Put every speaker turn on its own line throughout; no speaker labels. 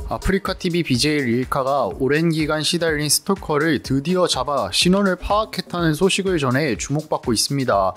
아프리카TV BJ 릴카가 오랜 기간 시달린 스토커를 드디어 잡아 신원을 파악했다는 소식을 전해 주목받고 있습니다.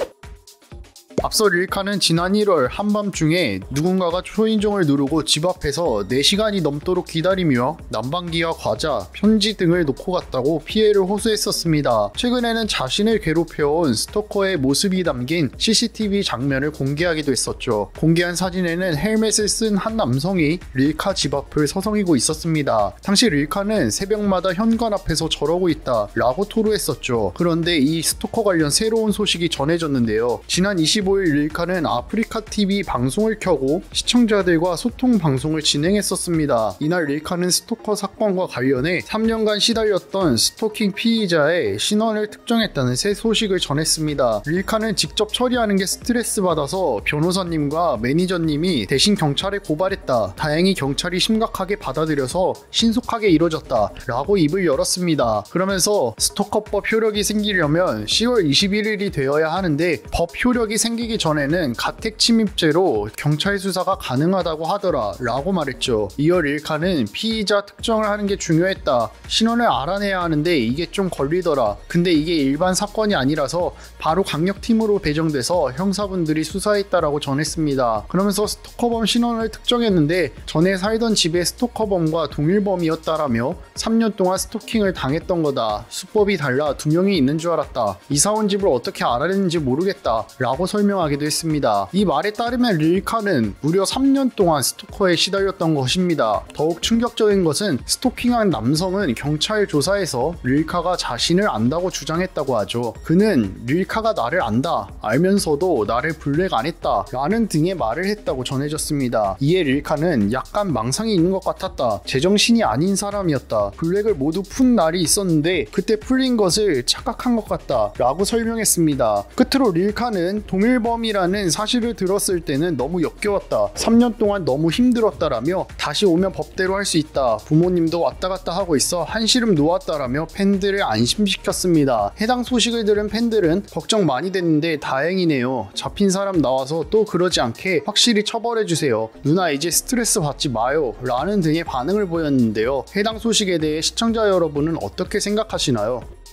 앞서 릴카는 지난 1월 한밤중에 누군가가 초인종을 누르고 집 앞에서 4시간이 넘도록 기다리며 난방기와 과자, 편지 등을 놓고 갔다고 피해를 호소했었습니다. 최근에는 자신을 괴롭혀온 스토커의 모습이 담긴 CCTV 장면을 공개하기도 했었죠. 공개한 사진에는 헬멧을 쓴 한 남성이 릴카 집 앞을 서성이고 있었습니다. 당시 릴카는 새벽마다 현관 앞에서 저러고 있다 라고 토로했었죠. 그런데 이 스토커 관련 새로운 소식이 전해졌는데요. 지난 25일 릴카는 아프리카TV 방송을 켜고 시청자들과 소통 방송을 진행했었습니다. 이날 릴카는 스토커 사건과 관련해 3년간 시달렸던 스토킹 피의자의 신원을 특정했다는 새 소식을 전했습니다. 릴카는 직접 처리하는 게 스트레스 받아서 변호사님과 매니저님이 대신 경찰에 고발했다. 다행히 경찰이 심각하게 받아들여서 신속하게 이뤄졌다 라고 입을 열었습니다. 그러면서 스토커법 효력이 생기려면 10월 21일이 되어야 하는데 법 효력이 생기기 전에는 가택 침입죄로 경찰 수사가 가능하다고 하더라 라고 말했죠. 이어 릴카는 피의자 특정을 하는 게 중요했다. 신원을 알아내야 하는데 이게 좀 걸리더라. 근데 이게 일반 사건이 아니라서 바로 강력팀으로 배정돼서 형사분들이 수사했다라고 전했습니다. 그러면서 스토커범 신원을 특정했는데 전에 살던 집의 스토커범과 동일범이었다라며 3년 동안 스토킹을 당했던 거다. 수법이 달라 2명이 있는 줄 알았다. 이사 온 집을 어떻게 알아냈는지 모르겠다 라고 설명하기도 했습니다. 이 말에 따르면 릴카는 무려 3년 동안 스토커에 시달렸던 것입니다. 더욱 충격적인 것은 스토킹한 남성은 경찰 조사에서 릴카가 자신을 안다고 주장했다고 하죠. 그는 릴카가 나를 안다, 알면서도 나를 블랙 안 했다 라는 등의 말을 했다고 전해졌습니다. 이에 릴카는 약간 망상이 있는 것 같았다. 제정신이 아닌 사람이었다. 블랙을 모두 푼 날이 있었는데 그때 풀린 것을 착각한 것 같다 라고 설명했습니다. 끝으로 릴카는 동일범이라는 사실을 들었을 때는 너무 역겨웠다. 3년 동안 너무 힘들었다라며 다시 오면 법대로 할 수 있다. 부모님도 왔다 갔다 하고 있어 한시름 놓았다라며 팬들을 안심시켰습니다. 해당 소식을 들은 팬들은 걱정 많이 됐는데 다행이네요. 잡힌 사람 나와서 또 그러지 않게 확실히 처벌해주세요. 누나 이제 스트레스 받지 마요 라는 등의 반응을 보였는데요. 해당 소식에 대해 시청자 여러분은 어떻게 생각하시나요?